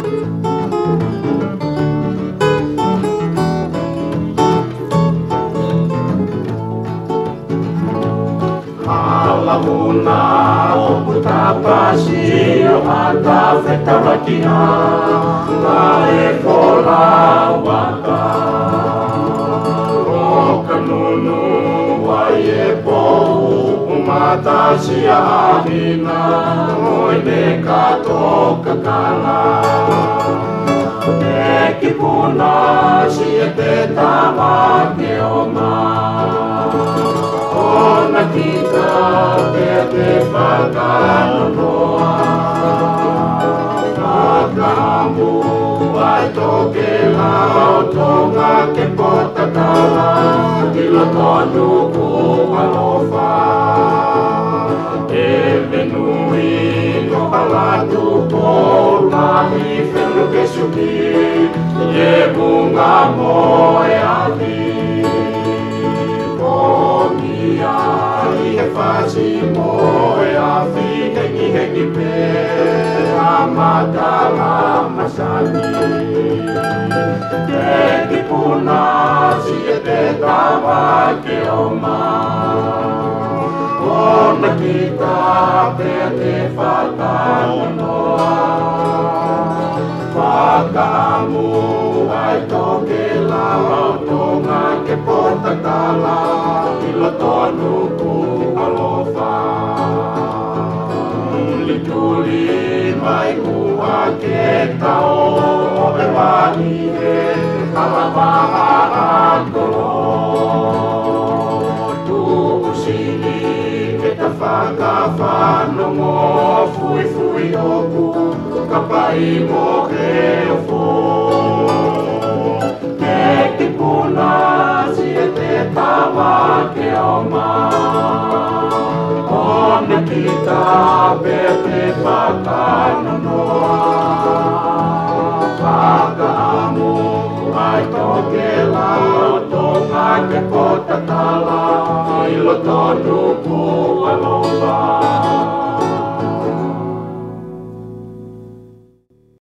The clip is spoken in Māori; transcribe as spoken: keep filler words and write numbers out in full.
Alamuna o putapasio ata fetawakia na e kola waka o kanunu wai e pou umata sia ahina o ne kato kakala e kipuna si e te tawa ke o ma ona kita te te whakanoa Whakamu ai toke lao tonga ke potatala Ilo tonu ku alofa E venui no halatu po Mahi whenu ke suki E bunga moe ahi Ia fasi moe a fi hengi hengi pe a matala masani Te kipuna si e te tawa ke o ma Ona kita pe te whakanoa Whakamu ai toke lau tonga ke potatala Ilo tonu ku alofa Tuli tuli mai kua ke tau e wani e Kalawaha akolo Tu usini ke ta whakawhanongo Fui fui oku kapai mo ke ofo Ke kipuna si e te tawa ke o ma Ona kita pe te whakanoa Whakaamu ai toke lau tonga ke potatala Ilo tonu ku